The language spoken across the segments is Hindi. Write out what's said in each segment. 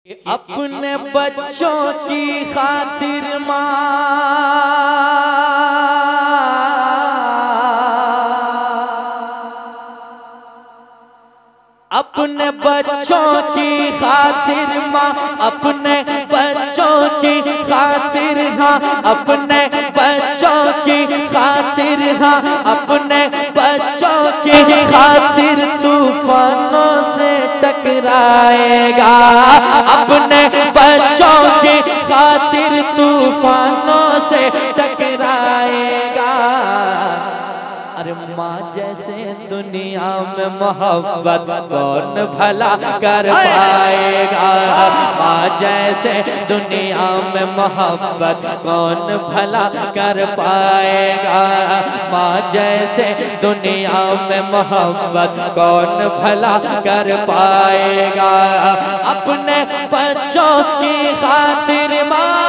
अपने बच्चों की खातिर माँ अपने बच्चों की खातिर माँ अपने बच्चों की खातिर हाँ अपने बच्चों की खातिर हाँ अपने बच्चों की खातिर तूफानों से टकराएगा अपने बच्चों की खातिर तूफानों से टकराएगा। अरे माँ जैसे दुनिया में मोहब्बत कौन भला कर पाएगा। माँ जैसे दुनिया में मोहब्बत कौन भला कर पाएगा। माँ जैसे दुनिया में मोहब्बत कौन भला कर पाएगा। अपने बच्चों की खातिर माँ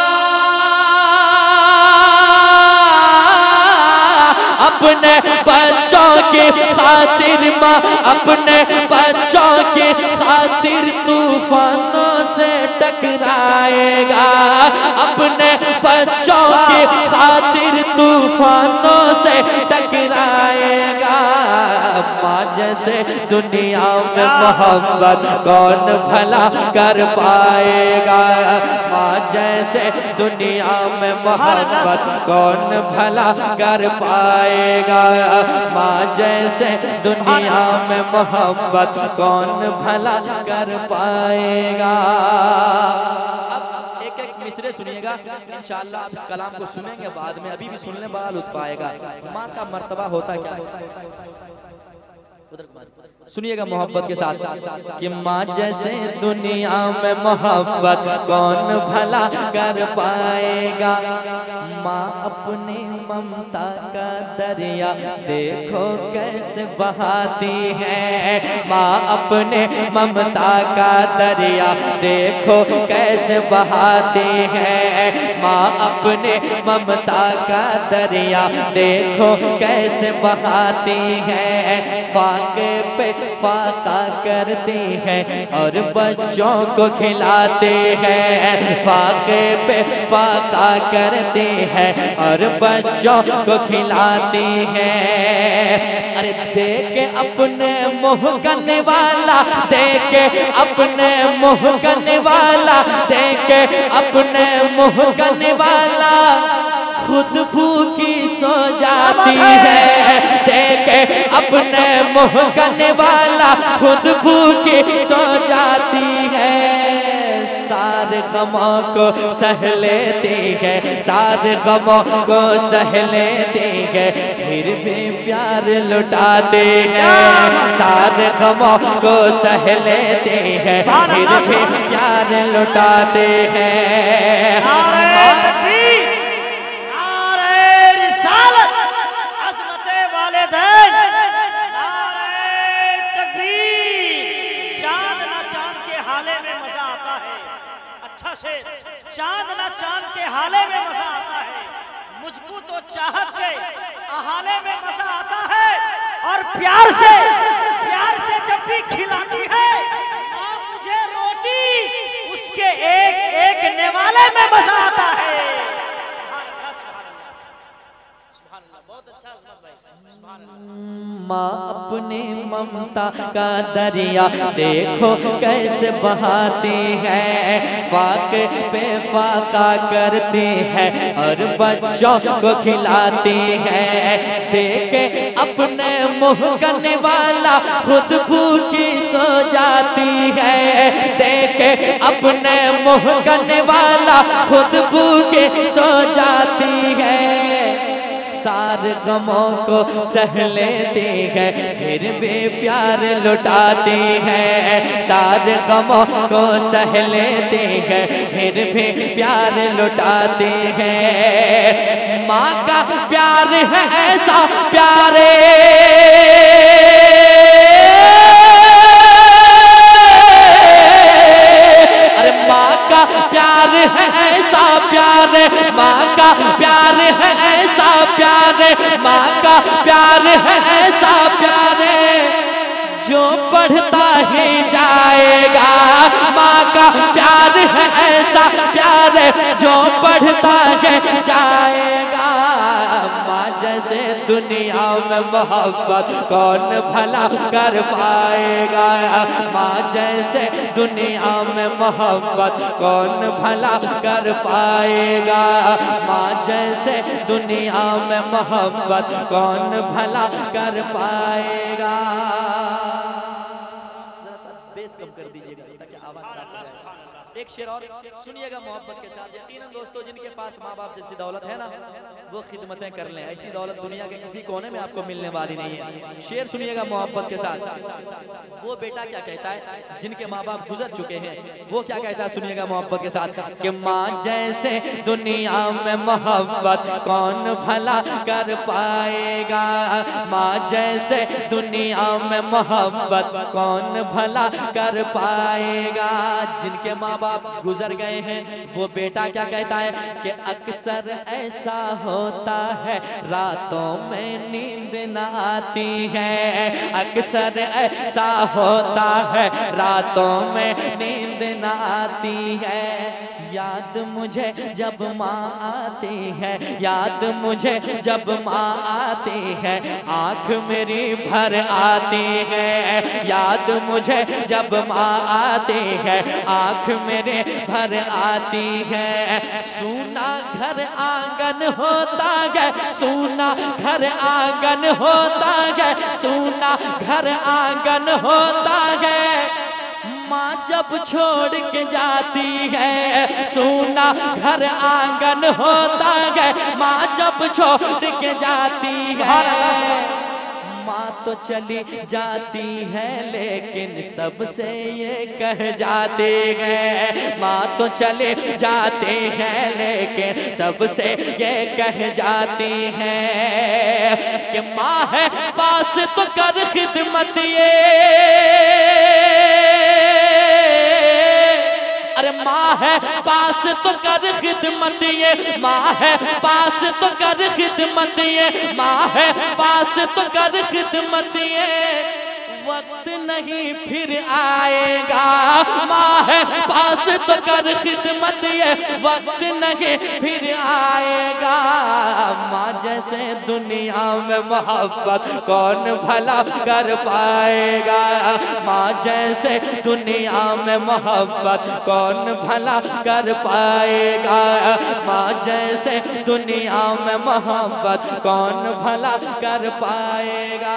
अपने बच्चों की खातिर माँ अपने बच्चों की खातिर तूफानों से टकराएगा। अपने बच्चों की खातिर तूफानों से टकराएगा। माँ जैसे दुनिया में मोहब्बत कौन भला कर पाएगा। माँ जैसे दुनिया में मोहब्बत कौन भला कर पाएगा। माँ जैसे दुनिया में मोहब्बत कौन भला कर पाएगा। अब एक एक मिसरे सुनिएगा इंशाअल्लाह। आप इस कलाम को सुनेंगे बाद में, अभी भी सुनने बड़ा लुत्फ आएगा। माँ का मर्तबा होता क्या है सुनिएगा मोहब्बत के साथ कि माँ जैसे दुनिया में मोहब्बत कौन भला कर पाएगा। माँ अपनी ममता का दरिया देखो कैसे बहाती है। माँ अपने ममता का दरिया देखो कैसे बहाती है। माँ अपने ममता का दरिया देखो कैसे बहाती है। फाके पे फाका करती है और बच्चों को खिलाते हैं। फाके पे फाका करती है और बच्चों को खिलाती है। अरे देखे अपने मुँह करने वाला देखे अपने मुँह करने वाला देखे अपने मुँह करने वाला खुद भूखी सो जाती है। देखे अपने मुँह करने वाला खुद भूखी सो जाती है। सारे गमों को सह लेती है सारे गमों को सह लेती है फिर भी प्यार लुटाते हैं। सारे गमों को सह लेते हैं फिर भी प्यार लुटाते हैं। चांद ना चांद के हाले में मजा आता है। मुझको तो चाहत के अहाले में मजा आता है। और प्यार से जब भी खिलाती है माँ मुझे रोटी उसके एक एक निवाले में मजा आता है। बहुत अच्छा माँ अपनी ममता का दरिया देखो कैसे बहाती है। फाके पे फाका करती है और बच्चों को खिलाती है। देखे अपने मुँह करने वाला खुद भूखी सो जाती है। देखे अपने मुँह करने वाला खुद भूखी सो जाती है। सारे गमों को सह लेती है फिर भी प्यार लुटाती है। सारे गमों को सह लेती है फिर भी प्यार लुटाती है। माँ का प्यार है ऐसा प्यारे अरे माँ का प्यार है ऐसा प्यार माँ का प्यार है ऐसा प्यार माँ का प्यार है ऐसा प्यार जो बढ़ता ही जाएगा। माँ का प्यार है ऐसा प्यार जो बढ़ता है जाएगा। माँ जैसे दुनिया में मोहब्बत कौन भला कर पाएगा। माँ जैसे दुनिया में मोहब्बत कौन भला कर पाएगा। माँ जैसे दुनिया में मोहब्बत कौन भला कर पाएगा। बेस कम कर दीजिएगा ताकि आवाज साफ हो जाए। एक शेर और सुनिएगा मोहब्बत के साथ। यकीनन दोस्तों जिनके पास माँ बाप जैसी दौलत है ना वो खिदमतें कर लें, ऐसी दौलत दुनिया के किसी कोने में आपको मिलने वाली नहीं है। शेर सुनिएगा मोहब्बत के साथ। वो बेटा क्या कहता है जिनके माँ बाप गुजर चुके हैं, वो क्या कहता है सुनिएगा मोहब्बत के साथ कि माँ जैसे दुनिया में मोहब्बत कौन भला कर पाएगा। माँ जैसे दुनिया में मोहब्बत कौन भला कर पाएगा। जिनके माँ बाप गुजर गए हैं वो बेटा क्या कहता है कि अक्सर ऐसा होता है रातों में नींद न आती है। अक्सर ऐसा होता है रातों में नींद न आती है। याद मुझे जब माँ आती है, याद मुझे जब माँ आती है, आँख मेरी भर आती है। याद मुझे जब माँ आती है, आँख मेरे भर आती है। सूना घर आंगन होता है, सूना घर आंगन होता है, सूना घर आंगन होता है। माँ जब छोड़ के जाती है, सूना घर आंगन होता है। माँ जब छोड़ के जाती है, माँ तो चली जाती है लेकिन सबसे ये कह जाते हैं। माँ तो चले जाते हैं लेकिन सबसे ये कह जाती हैं कि माँ है पास तो कर खिदमत ये। अरे माँ है पास तो कर खिदमत ये, माँ है पास तो कर खिदमत ये, माँ है पास तो कर खिदमत ये। वक्त नहीं फिर आएगा, माँ है पास तो कर खिदमत ये, वक्त नहीं फिर आएगा। माँ जैसे दुनिया में मोहब्बत कौन भला कर पाएगा। माँ जैसे दुनिया में मोहब्बत कौन भला कर पाएगा। माँ जैसे दुनिया में मोहब्बत कौन भला कर पाएगा।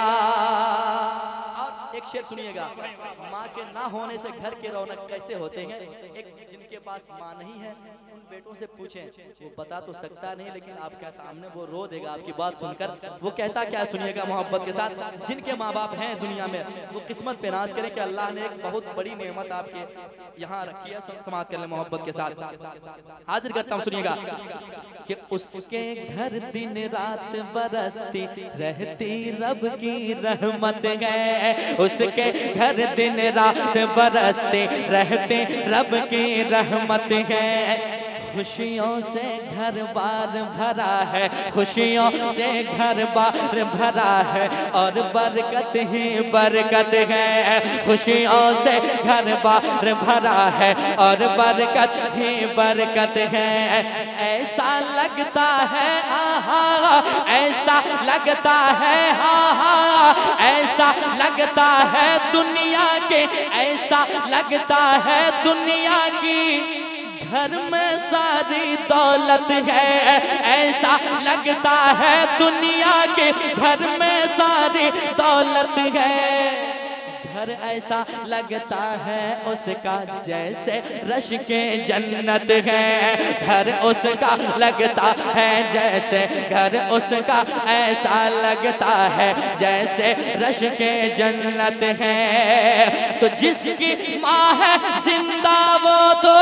एक शेर सुनिएगा, माँ के ना होने से घर के रौनक कैसे होते हैं। एक जिनके पास माँ नहीं है उन बेटों से पूछें, वो बता तो सकता नहीं लेकिन आपके सामने वो रो देगा आपकी बात सुनकर। वो कहता क्या सुनिएगा मोहब्बत के साथ। जिनके माँ बाप हैं दुनिया में वो किस्मत पे नाज करें कि अल्लाह ने एक बहुत बड़ी नेमत आपके यहाँ रखी है। समाज कर ले मोहब्बत के साथ। हाजिर करता हूँ सुनिएगा कि उसके घर दिन रात बरसती रहती रब की रहमत है। उसके घर दिन रात बरसते रहते रब की रहमत है। खुशियों से घर बार भरा है, खुशियों से घर बार भरा है और बरकत ही बरकत है। खुशियों से घर बार भरा है और बरकत ही बरकत है। ऐसा लगता है आहा, ऐसा लगता है आहा, ऐसा लगता है दुनिया के, ऐसा लगता है दुनिया की घर में सारी दौलत है। ऐसा लगता है दुनिया के घर में सारी दौलत है। घर ऐसा लगता है उसका जैसे रश के जन्नत है। घर उसका लगता है जैसे, घर उसका ऐसा लगता है जैसे रश के जन्नत है। तो जिसकी माँ है जिंदा वो तो,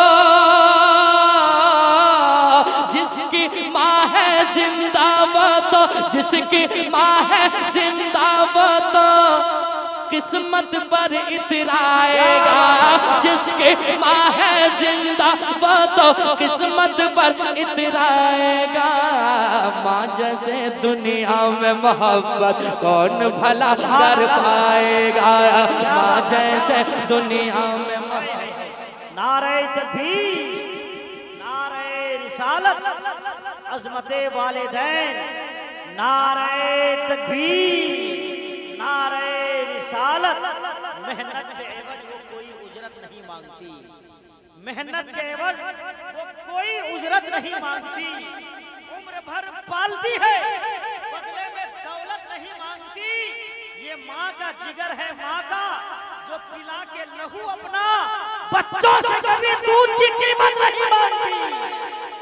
जिसकी माँ है जिंदा वो तो, जिसकी माँ है जिंदा वो तो किस्मत पर इतराएगा। जिसकी माँ है जिंदा वो तो किस्मत पर इतराएगा। माँ जैसे दुनिया में मोहब्बत कौन भला कर पाएगा। माँ जैसे दुनिया में नारे तकबीर, नारे रिसालत, अज़मते वालिदैन, नारे तकबीर, नारे रिसालत। मेहनत के एवज वो कोई उजरत नहीं मांगती, मेहनत के एवज वो कोई उजरत नहीं मांगती। उम्र भर पालती है, बदले में दौलत नहीं मांगती। ये माँ का जिगर है, माँ का, जो पिला के लहू अपना बच्चों से कभी दूध की कीमत नहीं मांगती।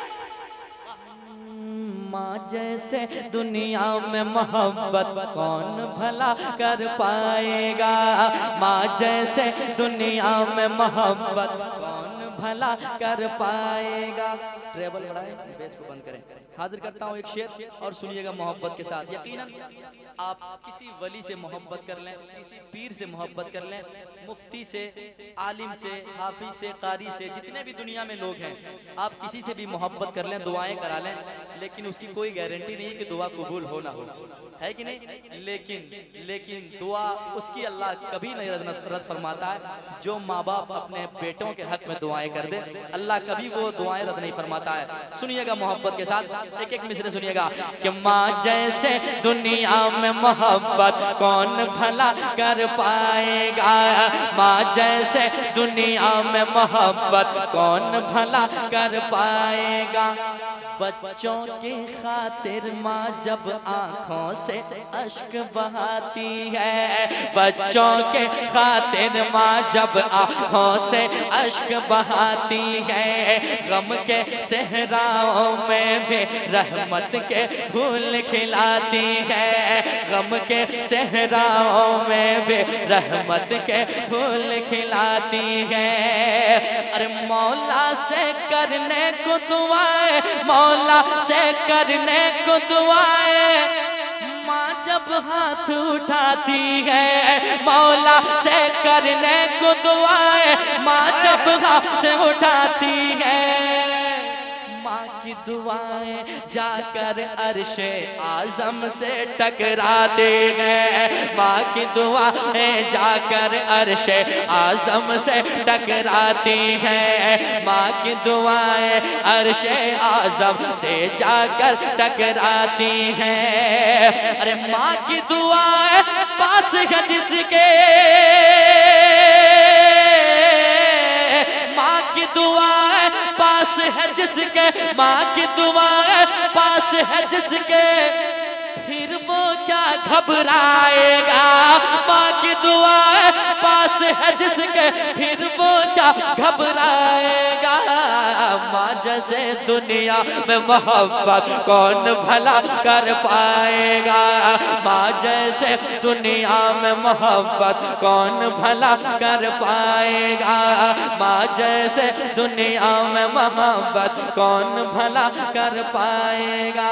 माँ जैसे दुनिया में मोहब्बत कौन भला कर पाएगा। माँ जैसे दुनिया में मोहब्बत कौन भला कर पाएगा। ट्रेबल बढ़ाएं, बेस को बंद करें। हाजिर करता हूँ एक शेर और सुनिएगा मोहब्बत के साथ। यकीनन आप किसी वली से मोहब्बत कर लें, किसी पीर से मोहब्बत कर लें, मुफ्ती से, आलिम से, हाफिज से, कारी से, जितने भी दुनिया में लोग हैं, आप किसी से भी मोहब्बत कर लें, दुआएं करा लें, लेकिन उसकी कोई गारंटी नहीं कि दुआ कबूल हो ना हो, है कि नहीं। लेकिन दुआ उसकी अल्लाह कभी नहीं रद्द फरमाता है। जो माँ बाप अपने बेटों के हक में दुआएं कर दे, अल्लाह कभी वो दुआएं रद्द नहीं फरमाता है। सुनिएगा मोहब्बत के साथ, एक एक मिसरे सुनिएगा कि माँ जैसे दुनिया में मोहब्बत कौन भला कर पाएगा। माँ जैसे दुनिया में मोहब्बत कौन भला कर पाएगा। बच्चों की खातिर माँ जब आँखों से अश्क बहाती है, बच्चों के खातिर माँ जब आँखों से अश्क बहाती है। गम के सहराओं में भी रहमत के फूल खिलाती है, गम के सहराओं में भी रहमत के फूल खिलाती है। अरे मौला से करने को दुआएं, मौला से करने को दुआएं, माँ जब हाथ उठाती है। मौला से करने को दुआएं, माँ जब हाथ उठाती है। माँ की दुआएं जाकर अर्शे आज़म से टकराते हैं। माँ की दुआएं जाकर अर्शे आज़म से टकराती हैं। माँ की दुआएं अर्शे आज़म से जाकर टकराती हैं। अरे माँ की दुआएं पास है जिसके, माँ की दुआएं पास है जिसके, माँ की दुआएं पास है जिसके, फिर वो क्या घबराएगा। माँ की दुआएं पास है जिसके, फिर वो क्या घबराएगा। माँ जैसे दुनिया में मोहब्बत कौन भला कर पाएगा। माँ जैसे दुनिया में मोहब्बत कौन भला कर पाएगा। माँ जैसे दुनिया में मोहब्बत कौन भला कर पाएगा।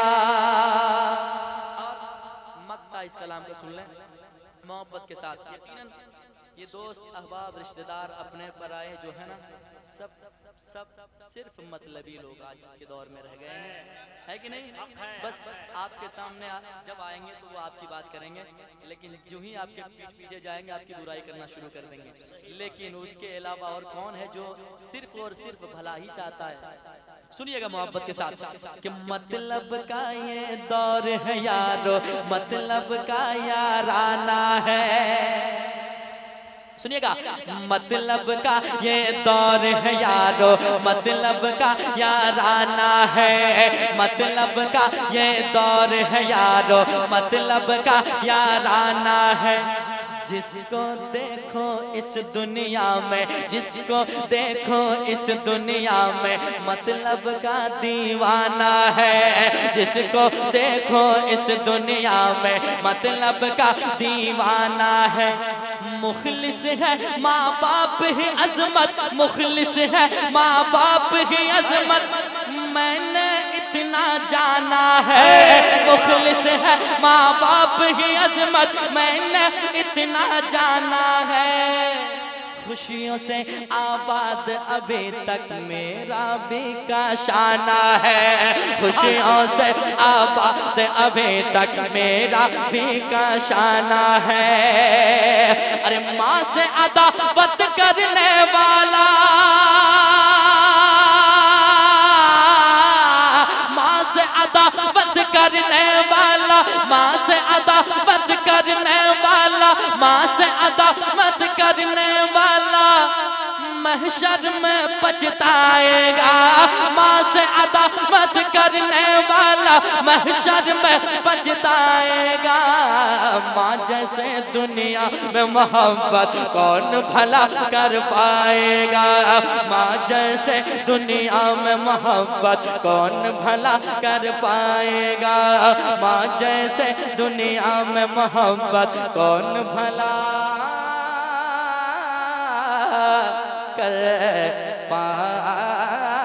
इस कलाम को सुन लें मोहब्बत के साथ। यकीनन ये दोस्त, अहबाब, रिश्तेदार, अपने पराए जो है ना, सब सिर्फ मतलबी लोग आज के दौर में रह गए हैं, है कि नहीं। बस आपके सामने जब आएंगे तो वो आपकी बात करेंगे, लेकिन जो ही आपके पीठ पीछे जाएंगे आपकी बुराई करना शुरू कर देंगे। लेकिन उसके अलावा और कौन है जो सिर्फ और सिर्फ भला ही चाहता है। सुनिएगा मोहब्बत के साथ कि मतलब का ये दौर है यारो, मतलब का याराना है। सुनिएगा, मतलब का ये दौर है यारो, मतलब का याराना है। मतलब का ये दौर है यारो, मतलब का याराना है। जिसको देखो इस दुनिया में, जिसको देखो इस दुनिया में, मतलब का दीवाना है। जिसको देखो इस दुनिया में, मतलब का दीवाना है। मुखलिस है माँ बाप ही अजमत, मुखलिस है माँ बाप ही अजमत, मैंने इतना जाना है। मुखलिस है माँ बाप ही अजमत, मैंने इतना जाना है। खुशियों से आबाद अभी तक मेरा भी काशाना है। खुशियों से आबाद अभी तक मेरा भी काशाना है। अरे माँ से अदावत करने वाला, माँ से अदावत करने वाला, माँ से अदावत करने वाला महशर में पछताएगा। माँ से अदावत करने वाला महशर में पछताएगा। माँ जैसे दुनिया में मोहब्बत कौन भला कर पाएगा। माँ जैसे दुनिया में मोहब्बत कौन भला कर पाएगा। माँ जैसे दुनिया में मोहब्बत कौन भला कर पाएगा।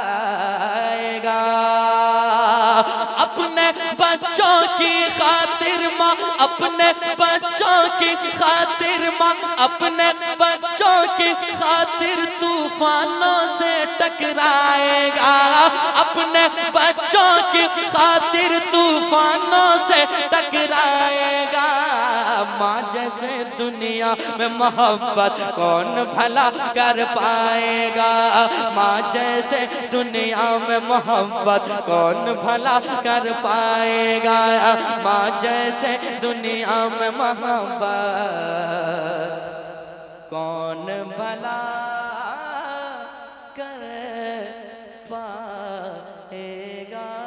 अपने बच्चों की खातिर माँ, अपने बच्चों की खातिर माँ, अपने बच्चों की खातिर तूफानों से टकराएगा। अपने बच्चों की खातिर तूफानों से टकराएगा। माँ जैसे दुनिया में मोहब्बत कौन भला कर पाएगा। माँ जैसे दुनिया में मोहब्बत कौन भला कर पाएगा। माँ जैसे दुनिया में मोहब्बत कौन भला कर पाएगा।